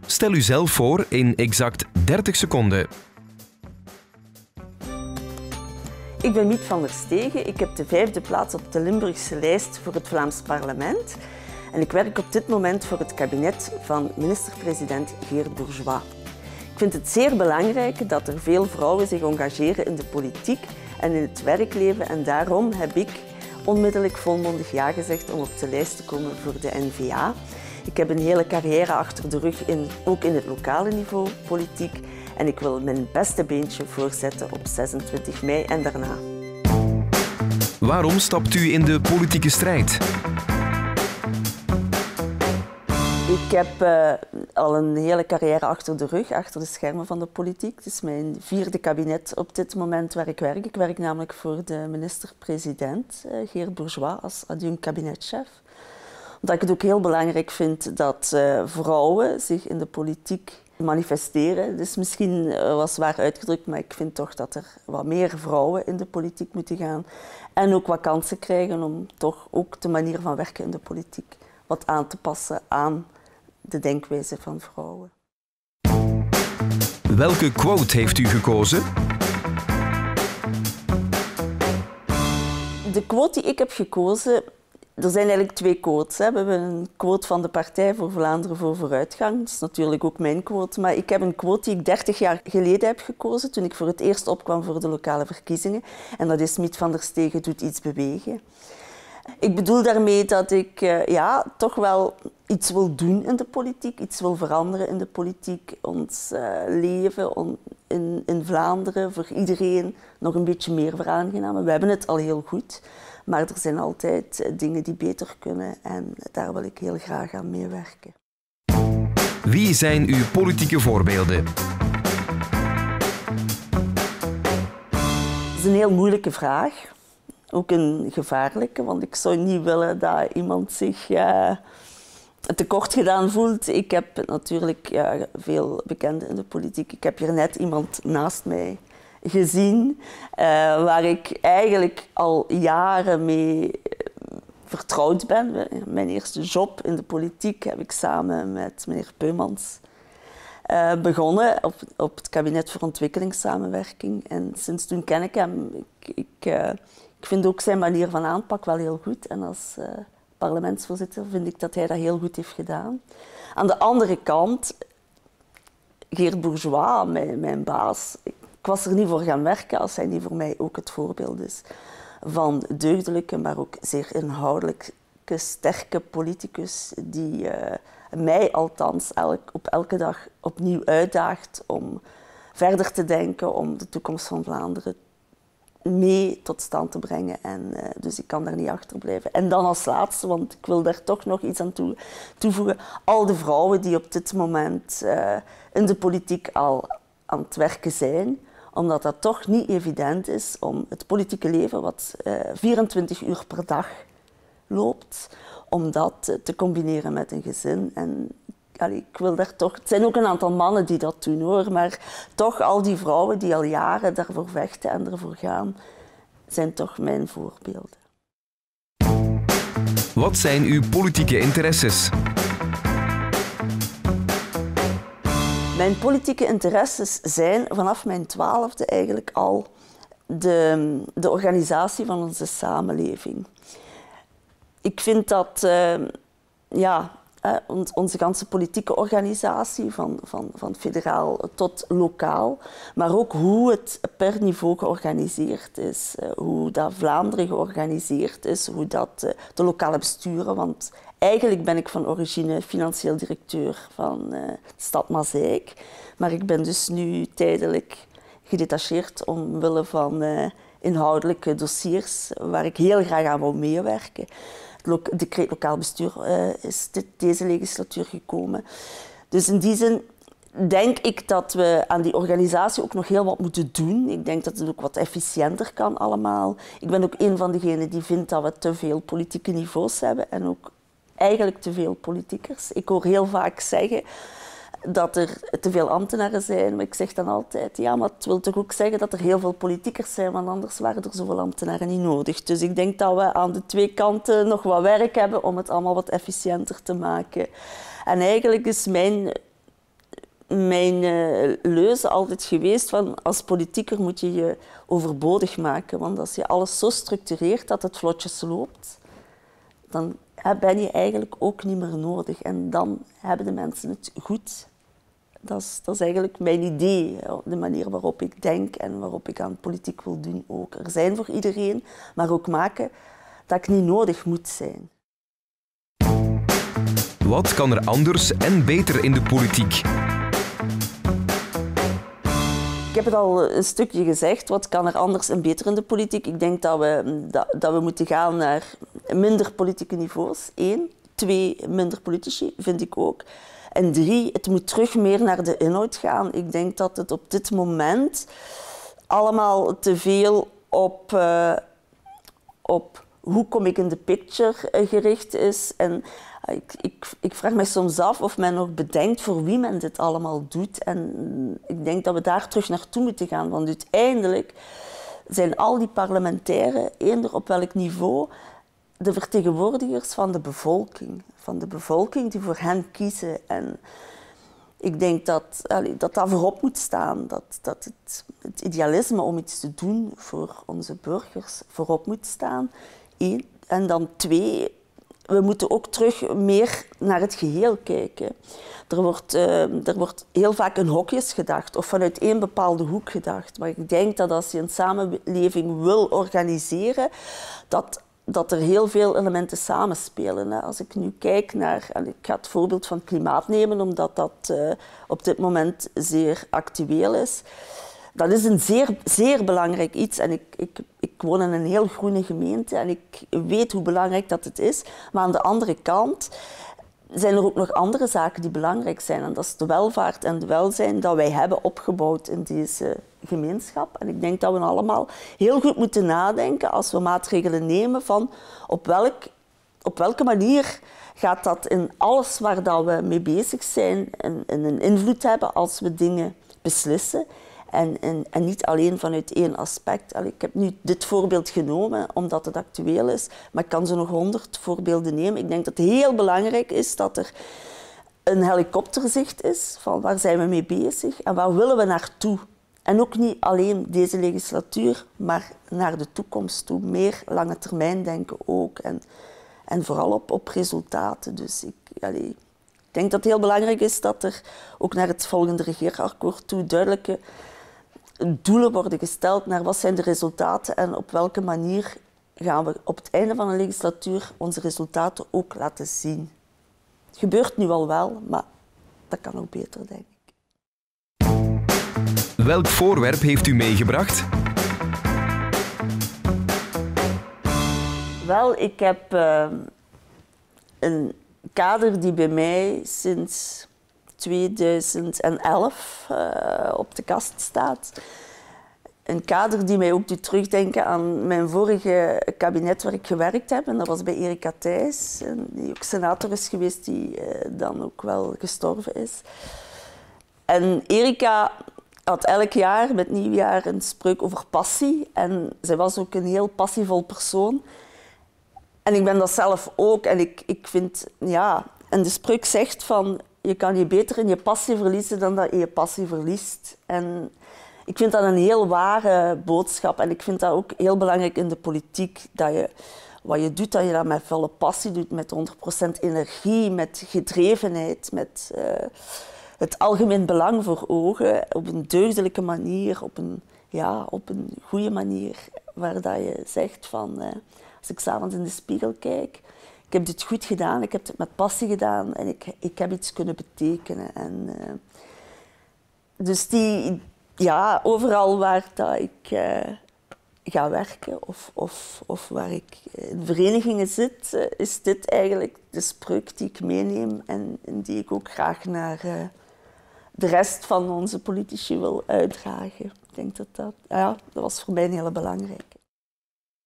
Stel u zelf voor in exact 30 seconden. Ik ben Miet van der Stegen. Ik heb de 5e plaats op de Limburgse lijst voor het Vlaams parlement. En ik werk op dit moment voor het kabinet van minister-president Geert Bourgeois. Ik vind het zeer belangrijk dat er veel vrouwen zich engageren in de politiek en in het werkleven. En daarom heb ik onmiddellijk volmondig ja gezegd om op de lijst te komen voor de N-VA. Ik heb een hele carrière achter de rug, ook in het lokale niveau politiek. En ik wil mijn beste beentje voorzetten op 26 mei en daarna. Waarom stapt u in de politieke strijd? Ik heb al een hele carrière achter de rug, achter de schermen van de politiek. Het is mijn 4e kabinet op dit moment waar ik werk. Ik werk namelijk voor de minister-president Geert Bourgeois als adjunct-kabinetchef. Omdat ik het ook heel belangrijk vind dat vrouwen zich in de politiek manifesteren. Het is misschien wat zwaar uitgedrukt, maar ik vind toch dat er wat meer vrouwen in de politiek moeten gaan. En ook wat kansen krijgen om toch ook de manier van werken in de politiek wat aan te passen aan de denkwijze van vrouwen. Welke quote heeft u gekozen? De quote die ik heb gekozen, er zijn eigenlijk 2 quotes. We hebben een quote van de Partij voor Vlaanderen voor Vooruitgang. Dat is natuurlijk ook mijn quote. Maar ik heb een quote die ik 30 jaar geleden heb gekozen toen ik voor het eerst opkwam voor de lokale verkiezingen. En dat is Miet van der Stegen doet iets bewegen. Ik bedoel daarmee dat ik toch wel iets wil doen in de politiek, iets wil veranderen in de politiek. Ons leven in Vlaanderen voor iedereen nog een beetje meer veraangenamen. We hebben het al heel goed, maar er zijn altijd dingen die beter kunnen en daar wil ik heel graag aan meewerken. Wie zijn uw politieke voorbeelden? Dat is een heel moeilijke vraag. Ook een gevaarlijke, want ik zou niet willen dat iemand zich tekort gedaan voelt. Ik heb natuurlijk veel bekenden in de politiek. Ik heb hier net iemand naast mij gezien waar ik eigenlijk al jaren mee vertrouwd ben. Mijn eerste job in de politiek heb ik samen met meneer Peumans begonnen op het kabinet voor ontwikkelingssamenwerking. En sinds toen ken ik hem. Ik vind ook zijn manier van aanpak wel heel goed. En als parlementsvoorzitter vind ik dat hij dat heel goed heeft gedaan. Aan de andere kant, Geert Bourgeois, mijn baas, ik was er niet voor gaan werken als hij niet voor mij ook het voorbeeld is van deugdelijke, maar ook zeer inhoudelijke, sterke politicus die mij althans op elke dag opnieuw uitdaagt om verder te denken, om de toekomst van Vlaanderen mee tot stand te brengen. En dus ik kan daar niet achter blijven. En dan als laatste, want ik wil daar toch nog iets aan toevoegen, al de vrouwen die op dit moment in de politiek al aan het werken zijn, omdat dat toch niet evident is om het politieke leven, wat 24 uur per dag loopt, om dat te combineren met een gezin. En ik wil daar toch... Het zijn ook een aantal mannen die dat doen, hoor. Maar toch, al die vrouwen die al jaren daarvoor vechten en ervoor gaan, zijn toch mijn voorbeelden. Wat zijn uw politieke interesses? Mijn politieke interesses zijn vanaf mijn 12e eigenlijk al de organisatie van onze samenleving. Ik vind dat... onze ganse politieke organisatie, van federaal tot lokaal, maar ook hoe het per niveau georganiseerd is, hoe dat Vlaanderen georganiseerd is, hoe dat de lokale besturen, want eigenlijk ben ik van origine financieel directeur van de stad Maaseik, maar ik ben dus nu tijdelijk gedetacheerd omwille van inhoudelijke dossiers waar ik heel graag aan wil meewerken. Het decreet lokaal bestuur is deze legislatuur gekomen. Dus in die zin denk ik dat we aan die organisatie ook nog heel wat moeten doen. Ik denk dat het ook wat efficiënter kan allemaal. Ik ben ook een van degenen die vindt dat we te veel politieke niveaus hebben en ook eigenlijk te veel politiekers. Ik hoor heel vaak zeggen dat er te veel ambtenaren zijn, maar ik zeg dan altijd, ja, maar het wil toch ook zeggen dat er heel veel politiekers zijn, want anders waren er zoveel ambtenaren niet nodig. Dus ik denk dat we aan de 2 kanten nog wat werk hebben om het allemaal wat efficiënter te maken. En eigenlijk is mijn mijn leuze altijd geweest van als politieker moet je je overbodig maken. Want als je alles zo structureert dat het vlotjes loopt, dan ben je eigenlijk ook niet meer nodig. En dan hebben de mensen het goed. Dat is eigenlijk mijn idee, de manier waarop ik denk en waarop ik aan politiek wil doen ook. Er zijn voor iedereen, maar ook maken dat ik niet nodig moet zijn. Wat kan er anders en beter in de politiek? Ik heb het al een stukje gezegd, wat kan er anders en beter in de politiek? Ik denk dat we moeten gaan naar minder politieke niveaus. 1. 2, minder politici, vind ik ook. En 3, het moet terug meer naar de inhoud gaan. Ik denk dat het op dit moment allemaal te veel op hoe kom ik in de picture gericht is. En ik vraag me soms af of men nog bedenkt voor wie men dit allemaal doet. En ik denk dat we daar terug naartoe moeten gaan. Want uiteindelijk zijn al die parlementairen, eender op welk niveau, de vertegenwoordigers van de bevolking. Van de bevolking die voor hen kiezen. En ik denk dat voorop moet staan. Dat het idealisme om iets te doen voor onze burgers voorop moet staan. 1. En dan 2, we moeten ook terug meer naar het geheel kijken. Er wordt heel vaak in hokjes gedacht of vanuit één bepaalde hoek gedacht. Maar ik denk dat als je een samenleving wil organiseren, dat er heel veel elementen samenspelen. Als ik nu kijk naar, en ik ga het voorbeeld van klimaat nemen, omdat dat op dit moment zeer actueel is. Dat is een zeer, zeer belangrijk iets. En ik woon in een heel groene gemeente en ik weet hoe belangrijk dat het is. Maar aan de andere kant zijn er ook nog andere zaken die belangrijk zijn. En dat is de welvaart en de welzijn dat wij hebben opgebouwd in deze gemeenschap. En ik denk dat we allemaal heel goed moeten nadenken als we maatregelen nemen van op welke manier gaat dat in alles waar dat we mee bezig zijn een invloed hebben als we dingen beslissen. En niet alleen vanuit één aspect. Ik heb nu dit voorbeeld genomen omdat het actueel is, maar ik kan zo nog 100 voorbeelden nemen. Ik denk dat het heel belangrijk is dat er een helikopterzicht is van waar zijn we mee bezig en waar willen we naartoe. En ook niet alleen deze legislatuur, maar naar de toekomst toe. Meer lange termijn denken ook en vooral op resultaten. Dus ik denk dat het heel belangrijk is dat er ook naar het volgende regeerakkoord toe duidelijke doelen worden gesteld naar wat zijn de resultaten en op welke manier gaan we op het einde van een legislatuur onze resultaten ook laten zien. Het gebeurt nu al wel, maar dat kan ook beter, denk ik. Welk voorwerp heeft u meegebracht? Wel, ik heb een kader die bij mij sinds 2011 op de kast staat. Een kader die mij ook doet terugdenken aan mijn vorige kabinet waar ik gewerkt heb. En dat was bij Erika Thijs, die ook senator is geweest, die dan ook wel gestorven is. En Erika had elk jaar met nieuwjaar een spreuk over passie. En zij was ook een heel passievol persoon. En ik ben dat zelf ook. En ik vind, ja... En de spreuk zegt van, je kan je beter in je passie verliezen dan dat je je passie verliest. En ik vind dat een heel ware boodschap. En ik vind dat ook heel belangrijk in de politiek. Dat je wat je doet, dat je dat met volle passie doet, met 100% energie, met gedrevenheid, met het algemeen belang voor ogen, op een deugdelijke manier, op een goede manier, waar dat je zegt van, als ik 's avonds in de spiegel kijk, ik heb dit goed gedaan, ik heb het met passie gedaan en ik heb iets kunnen betekenen. En, dus overal waar dat ik ga werken of waar ik in verenigingen zit, is dit eigenlijk de spreuk die ik meeneem en die ik ook graag naar de rest van onze politici wil uitdragen. Ik denk dat was voor mij een hele belangrijke.